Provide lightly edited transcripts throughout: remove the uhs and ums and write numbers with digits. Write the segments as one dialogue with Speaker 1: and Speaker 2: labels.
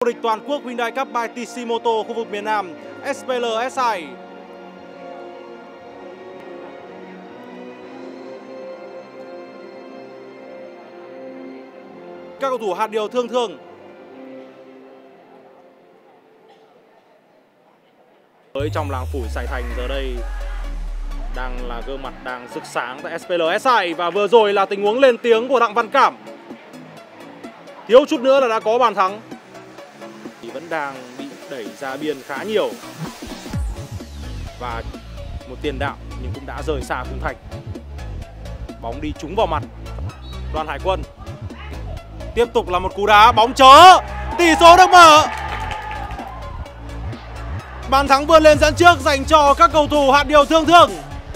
Speaker 1: Vô địch toàn quốc Hyundai Cup by TC Moto khu vực miền Nam SPL SI. Các cầu thủ hạt điều Thương Thương. Với trong làng phủi Sài Thành giờ đây đang là gương mặt đang rực sáng tại SPL SI. Và vừa rồi là tình huống lên tiếng của Đặng Văn Cảm. Thiếu chút nữa là đã có bàn thắng. Thì vẫn đang bị đẩy ra biên khá nhiều. Và một tiền đạo nhưng cũng đã rời xa khung thành. Bóng đi trúng vào mặt Đoàn Hải Quân. Tiếp tục là một cú đá, bóng chớ, tỷ số được mở. Bàn thắng vươn lên dẫn trước dành cho các cầu thủ hạt điều Thương Thương.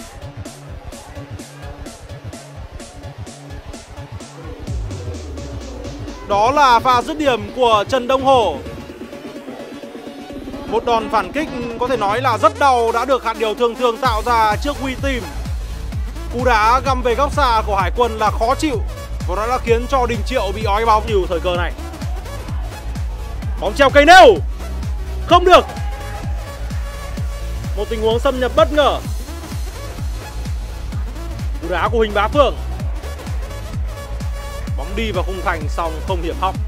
Speaker 1: Đó là pha dứt điểm của Trần Đông Hổ. Một đòn phản kích có thể nói là rất đau đã được hạt điều Thương Thương tạo ra trước Huy Team. Cú đá găm về góc xa của Hải Quân là khó chịu và nó đã khiến cho Đình Triệu bị ói bóng nhiều thời cơ này. Bóng treo cây nêu, không được. Một tình huống xâm nhập bất ngờ. Cú đá của Huỳnh Bá Phượng. Bóng đi vào khung thành xong không hiểm hóc.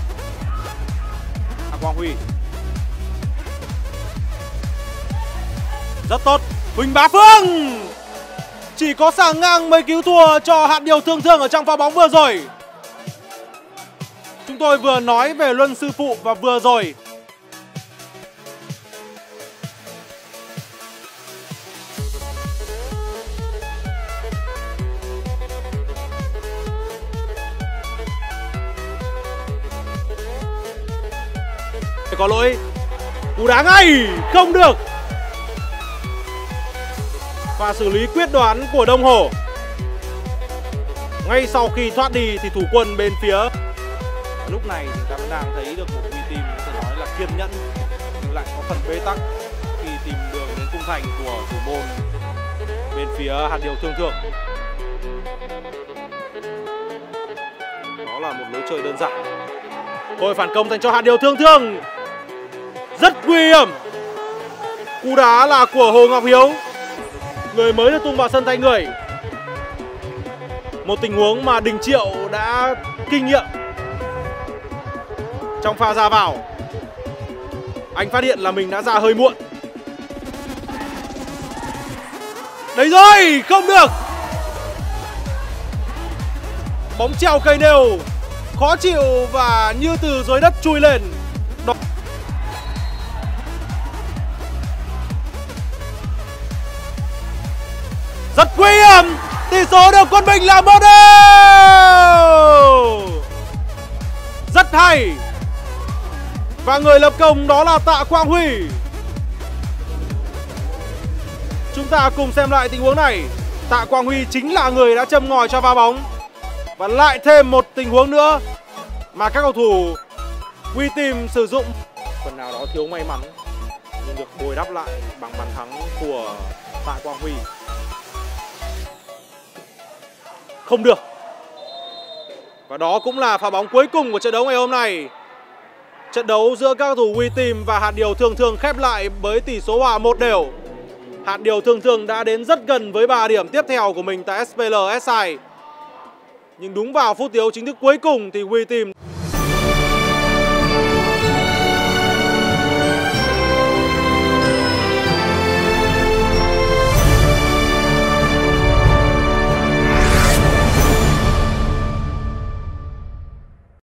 Speaker 1: Quang Huy. Rất tốt, Huỳnh Bá Phượng. Chỉ có sàng ngang mới cứu thua cho hạt điều Thương Thương ở trong pha bóng vừa rồi. Chúng tôi vừa nói về Luân Sư Phụ và vừa rồi có lỗi. Cú đá ngay, không được. Và xử lý quyết đoán của Đông Hổ. Ngay sau khi thoát đi thì thủ quân bên phía. Lúc này chúng ta vẫn đang thấy được một Huy Team có thể nói là kiên nhẫn nhưng lại có phần bế tắc khi tìm đường đến khung thành của thủ môn bên phía hạt điều Thương Thương. Đó là một lối chơi đơn giản. Thôi phản công dành cho hạt điều Thương Thương. Rất nguy hiểm. Cú đá là của Hồ Ngọc Hiếu, người mới được tung vào sân thay người. Một tình huống mà Đình Triệu đã kinh nghiệm trong pha ra vào. Anh phát hiện là mình đã ra hơi muộn. Đấy rồi, không được. Bóng treo cây nêu, khó chịu và như từ dưới đất chui lên. Rất nguy hiểm. Tỷ số được Quân Bình là 1-1. Rất hay. Và người lập công đó là Tạ Quang Huy. Chúng ta cùng xem lại tình huống này. Tạ Quang Huy chính là người đã châm ngòi cho pha bóng. Và lại thêm một tình huống nữa mà các cầu thủ Huy Team sử dụng. Phần nào đó thiếu may mắn nhưng được bồi đắp lại bằng bàn thắng của Tạ Quang Huy. Không được. Và đó cũng là pha bóng cuối cùng của trận đấu ngày hôm nay. Trận đấu giữa các cầu thủ Huy Team và hạt điều Thương Thương khép lại với tỷ số hòa 1-1. Hạt điều Thương Thương đã đến rất gần với 3 điểm tiếp theo của mình tại SPL SI. Nhưng đúng vào phút thi đấu chính thức cuối cùng thì Huy Team